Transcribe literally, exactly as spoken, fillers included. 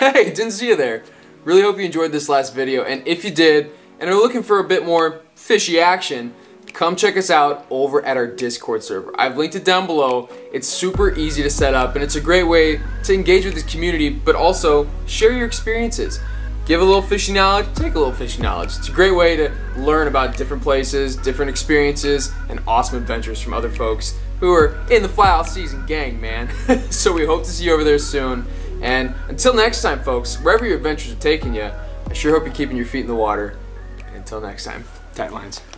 Hey, didn't see you there. Really hope you enjoyed this last video, and if you did, and are looking for a bit more fishy action, come check us out over at our Discord server. I've linked it down below. It's super easy to set up, and it's a great way to engage with this community, but also share your experiences. Give a little fishing knowledge, take a little fishing knowledge. It's a great way to learn about different places, different experiences, and awesome adventures from other folks who are in the fly off season gang, man. So we hope to see you over there soon. And until next time, folks, wherever your adventures are taking you, I sure hope you're keeping your feet in the water. And until next time, tight lines.